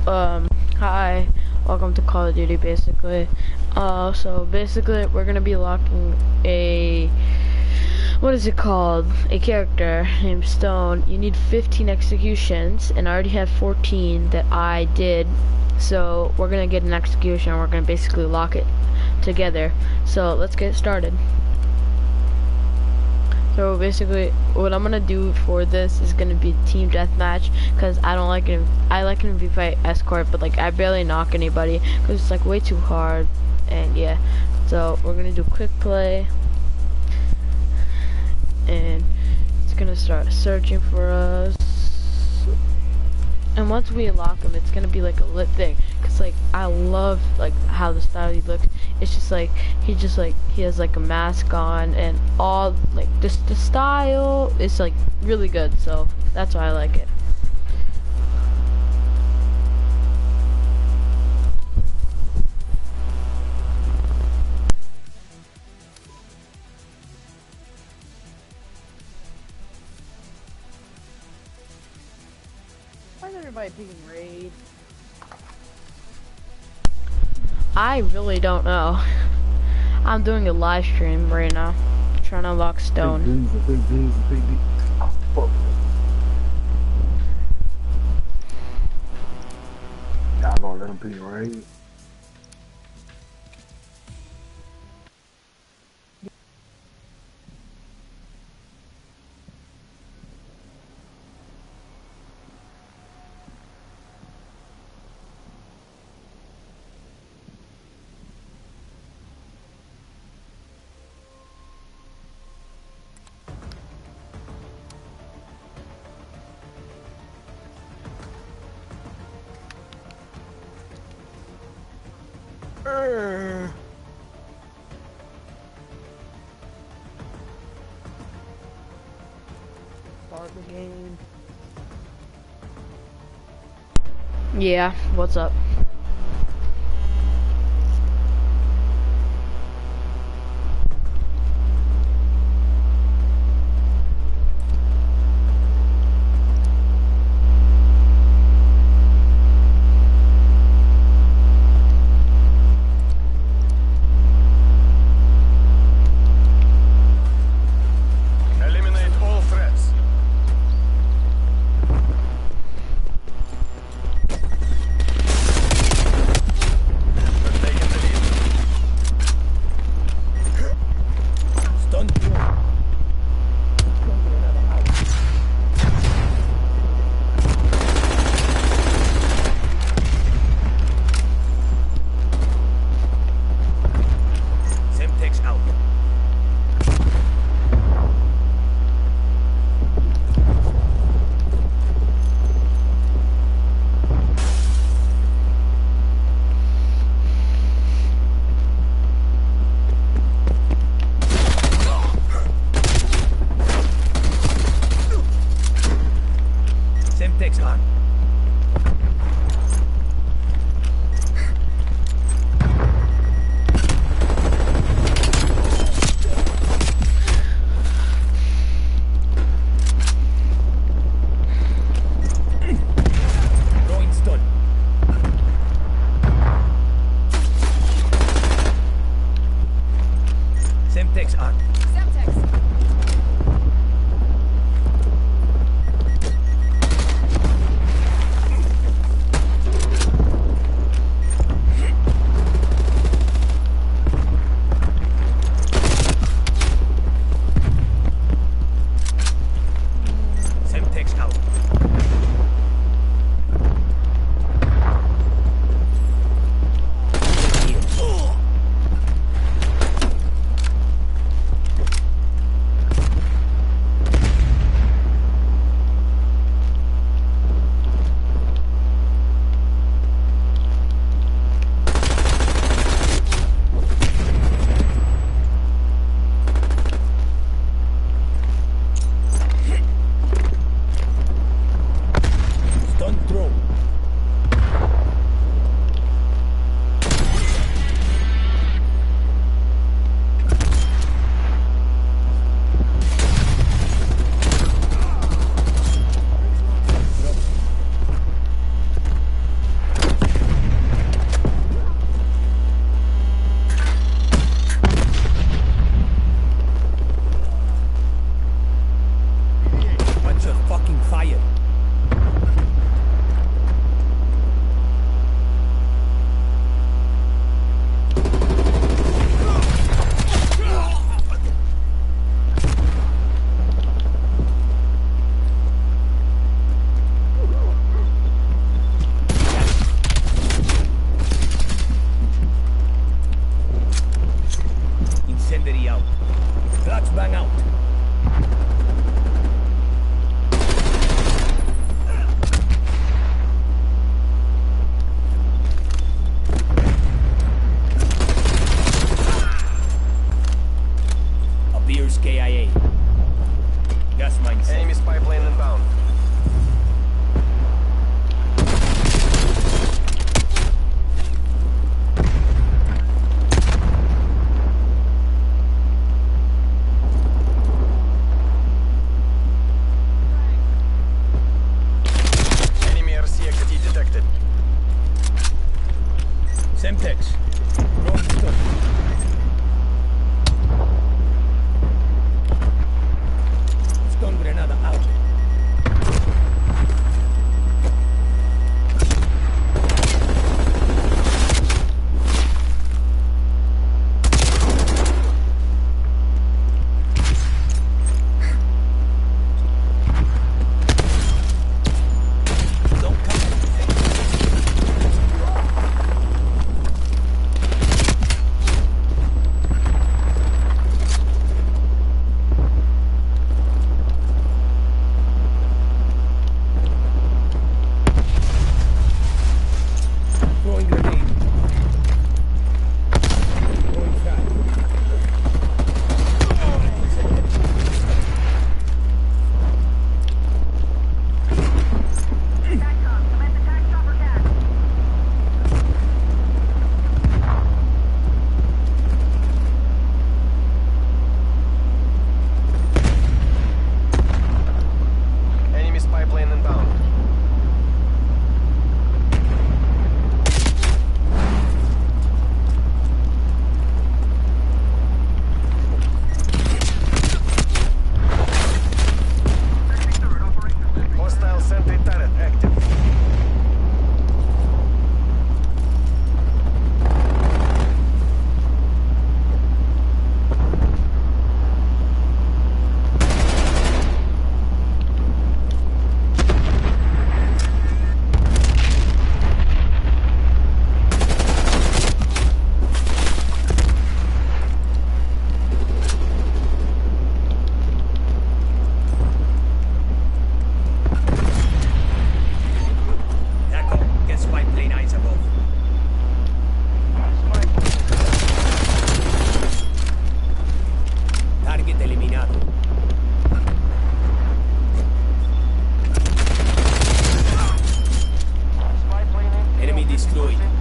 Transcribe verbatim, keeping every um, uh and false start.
um, hi, welcome to Call of Duty, basically. Uh, so basically, we're gonna be locking a, what is it called? A character named Stone. You need fifteen executions, and I already have fourteen that I did. So we're gonna get an execution, and we're gonna basically lock it together. So let's get started. So basically, what I'm gonna do for this is gonna be team deathmatch, cause I don't like it. I like it if you fight escort, but like I barely knock anybody, cause it's like way too hard. And yeah, so we're gonna do quick play, and it's gonna start searching for us. And once we lock him, it's gonna be like a lit thing, cause like I love like how the style he looks. It's just like he just like he has like a mask on, and all like this the style is like really good. So that's why I like it. Why is everybody picking raid? I really don't know. I'm doing a live stream right now, trying to unlock Stone. Big big big big big. Oh, fuck. Y'all gonna let him pick raid? Uh. Start the game. Yeah, what's up? Semtex. Rolling stone. Stun grenada out. Don't come. Throwing grenade. Throwing frag. Enemy spy plane inbound. Hostile sentry turret active. Echo, get spy plane eyes above. Target eliminado. Spy plane in. Enemy destroyed.